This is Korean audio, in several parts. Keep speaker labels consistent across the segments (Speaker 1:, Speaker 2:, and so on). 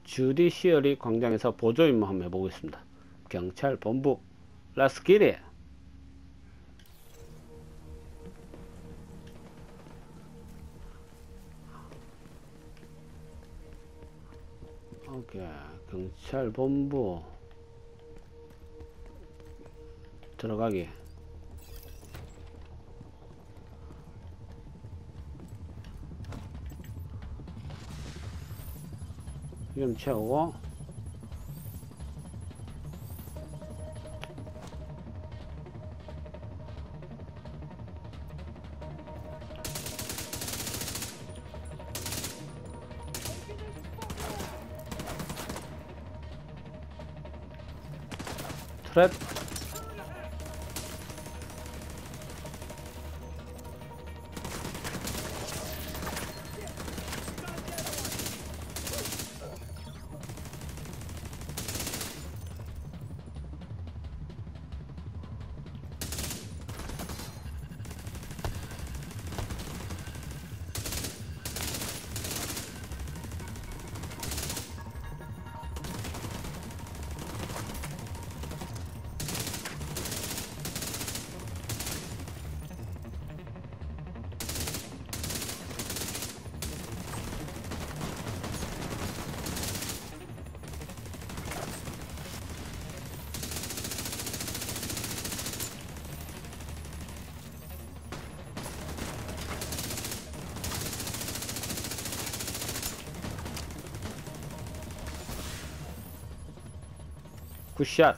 Speaker 1: 주디시어리 광장에서 보조 임무 한번 해보겠습니다. 경찰 본부 라스키리. 오케이, 경찰 본부 들어가기. 좀 채우고 트랩. 굿샷.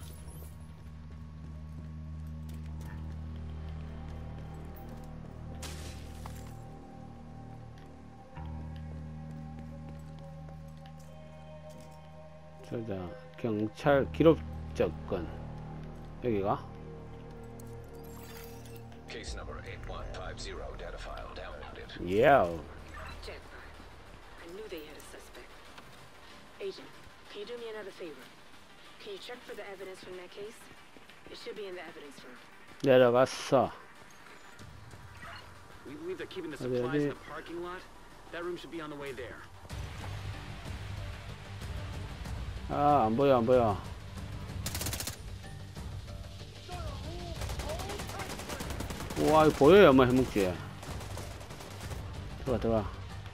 Speaker 1: 자, 경찰 기록 접근. 여기가
Speaker 2: Case number 8150 data file downloaded.
Speaker 1: yeah.
Speaker 3: Check. I knew they had a suspect. Agent, can you do me another favor? Can you check for the evidence from that case? It should be in the evidence room.
Speaker 1: 내려갔어.
Speaker 4: We believe they're keeping the supplies in the parking lot. That room should be on the way there.
Speaker 1: 아, 안 보여, 안 보여. 우와, 이거 보여요, 엄마 해묵지. 들어가, 들어가.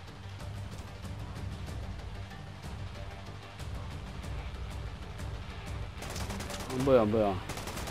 Speaker 1: 안 보여, 안 보여.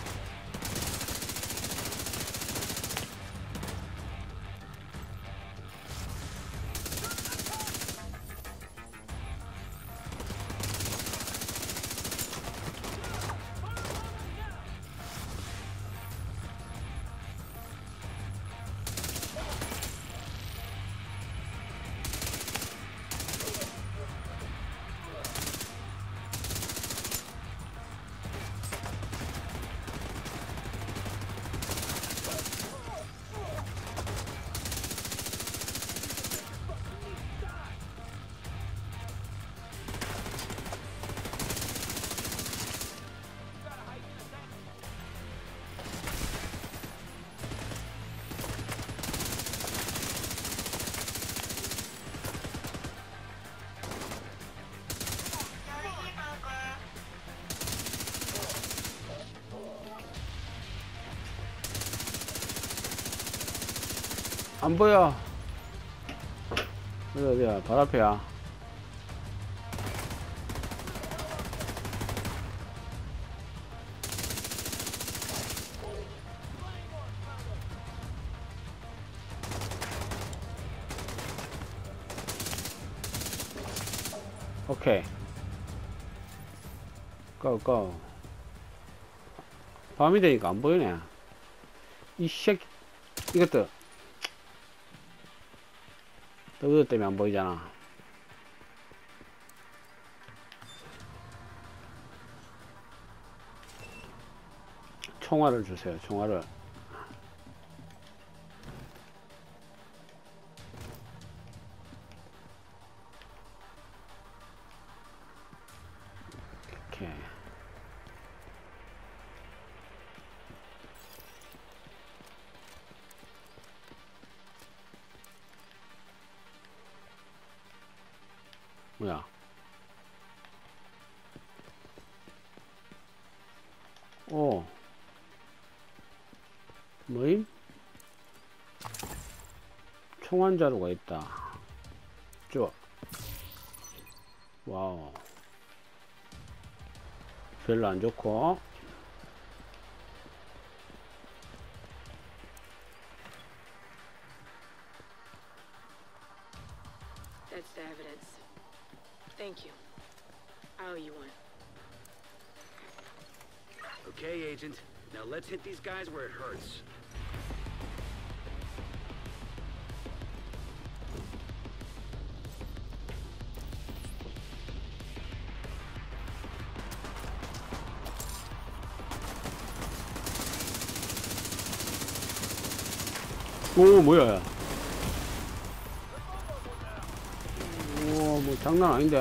Speaker 1: 안 보여. 어디야? 발 앞에야. 오케이. 고. 밤이 되니까 안 보이네. 이 새끼, 이것도. 너희들 때문에 안 보이잖아. 총알을 주세요, 총알을. 오케이. 뭐야? 뭐임? 총알 자루가 있다. 좋아. 와우. 별로 안 좋고.
Speaker 3: That's the evidence. Thank you. I owe you one.
Speaker 4: Okay, Agent. Now let's hit these guys where it hurts.
Speaker 1: 오, 뭐야. 오, 뭐 장난 아닌데.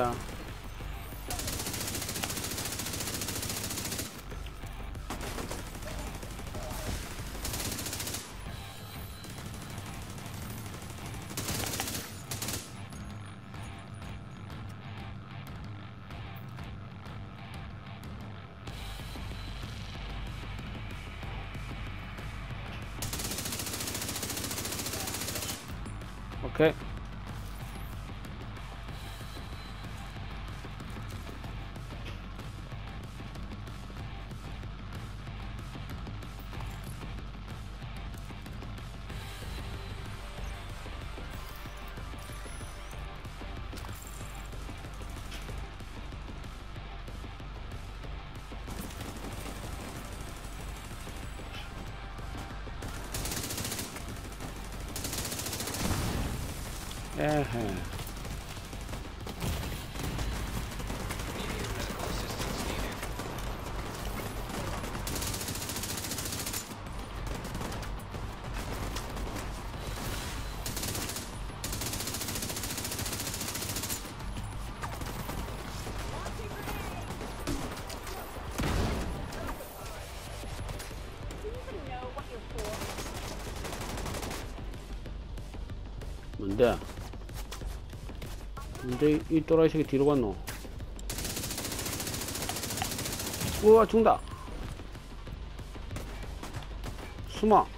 Speaker 1: 오케이. 에헤. 뭔데? 근데 이 또라이 새끼 뒤로 갔노? 우와, 죽는다. 숨어.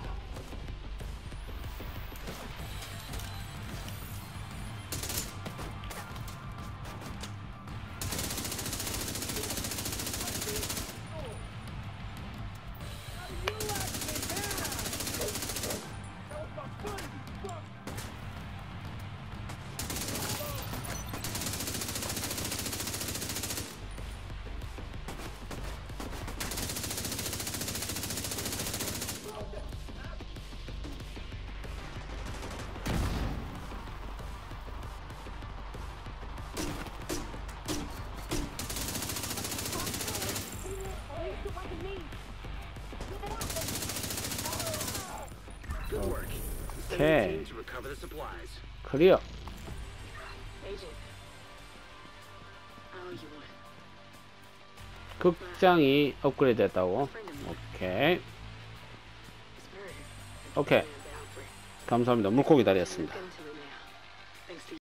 Speaker 4: Good work. Send
Speaker 1: Okay.
Speaker 4: the team to recover the supplies.
Speaker 1: 클리어.
Speaker 3: Agent. I owe you one.
Speaker 1: 극장이 업그레이드 됐다고.
Speaker 3: Friend of mine
Speaker 1: 오케이.
Speaker 3: was murdered.
Speaker 1: 오케이.
Speaker 3: During the outbreak.
Speaker 1: 감사합니다. 물고기 다리였습니다.
Speaker 3: Look into